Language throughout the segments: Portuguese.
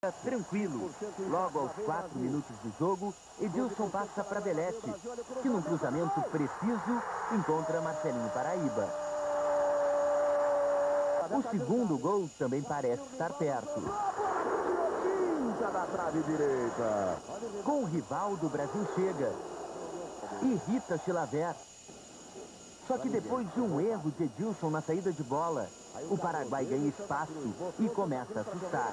Tranquilo. Logo aos 4 minutos do jogo, Edilson passa para Belete, que num cruzamento preciso encontra Marcelinho Paraíba. O segundo gol também parece estar perto. Da trave direita. Com o Rivaldo, o Brasil chega. Irrita Chilavert. Só que depois de um erro de Edilson na saída de bola, o Paraguai ganha espaço e começa a assustar.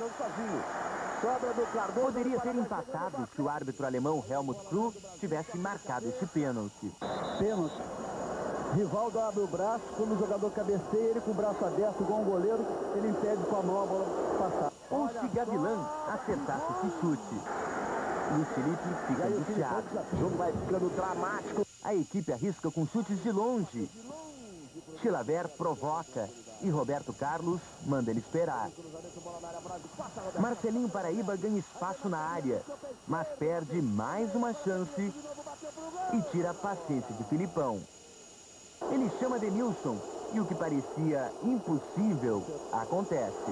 Poderia ter empatado se o árbitro alemão Helmut Krug tivesse marcado esse pênalti. Pênalti. Rivaldo abre o braço, quando o jogador cabeceia, ele com o braço aberto, igual um goleiro, ele impede com a mão a bola passar. Ou se Gavilã acertasse esse chute. Luiz Felipe fica angustiado. O jogo vai ficando dramático. A equipe arrisca com chutes de longe. Chilavert provoca e Roberto Carlos manda ele esperar. Marcelinho Paraíba ganha espaço na área, mas perde mais uma chance e tira a paciência de Filipão. Ele chama Denilson e o que parecia impossível acontece.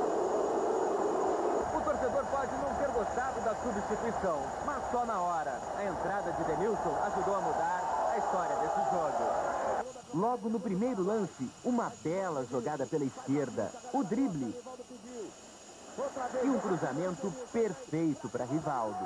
O torcedor pode não ter gostado da substituição, mas só na hora. A entrada de Denilson ajudou a mudar a história desse jogo. Logo no primeiro lance, uma bela jogada pela esquerda, o drible. E um cruzamento perfeito para Rivaldo.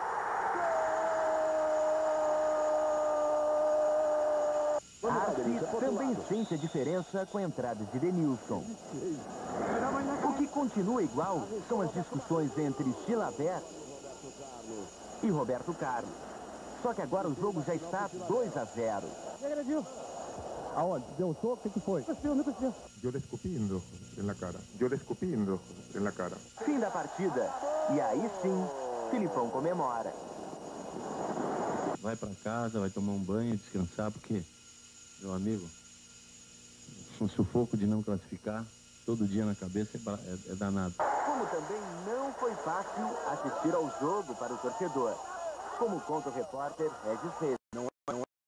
Arce também sente a diferença com a entrada de Denilson. O que continua igual são as discussões entre Chilavert e Roberto Carlos. Só que agora o jogo já está 2-0. Aonde? Deu um soco? O que foi? Yo le escupindo en la cara. Yo le escupindo en la cara. Fim da partida. E aí sim, Filipão comemora. Vai para casa, vai tomar um banho, descansar, porque, meu amigo, um sufoco de não classificar, todo dia na cabeça é danado. Como também não foi fácil assistir ao jogo para o torcedor. Como conta o repórter Regis Reis.